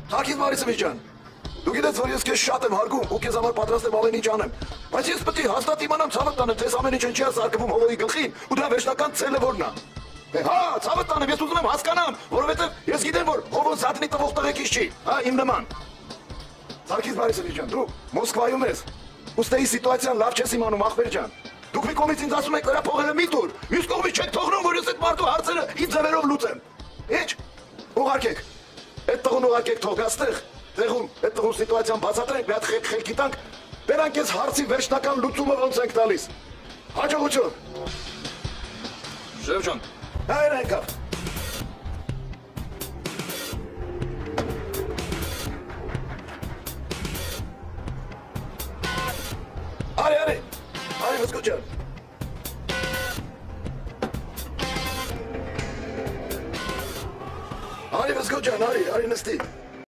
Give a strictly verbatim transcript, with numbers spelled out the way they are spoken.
Թակից Մարիսովիչ ջան, դու գիտես, որ ես քեզ շատ եմ հարգում ու քեզ համար պատրաստ եմ ամեն ինչ անեմ, բայց ես պետք է հաստատ իմանամ ցավդ տանեմ, թե ամեն ինչը չի սարկվում Հովոյի գլխին ու դրա վերջնական ցելը որն է։ Հա, ցավդ տանեմ, ես ուզում եմ հասկանամ, որովհետև ես գիտեմ, որ Հովոն Զատնի տվող տղեկից չի, հա, իմ նման։ Թակից Մարիսովիչ ջան, դու Մոսկվայում ես, ուստեի սիտուացիան լավ չես իմանում, ախպեր ջան։ Դուք մի կողմից ինձ ասում եք նրա փողերը մի տուր, մյուս կողմից չեք թողնում, որ ես այդ մարդու հարցերը իմ ձևերով լուծեմ։ Ինչ։ Ուղարկեք։ Այդ տղուն ուղարկեք թող գաստեղ, տեղում այդ տղու սիտուացիան բացատրենք, մի հատ խելքի տանք, բերանք ես հարցի վերջնական լուծումը ոնց ենք տալիս։ Հաջողություն։ Շեֆ ջան։ Հայր եկավ։ Արի, արի։ Արի, վսկու ջան։ Արի, վսկու ջան, արի, արի նստի։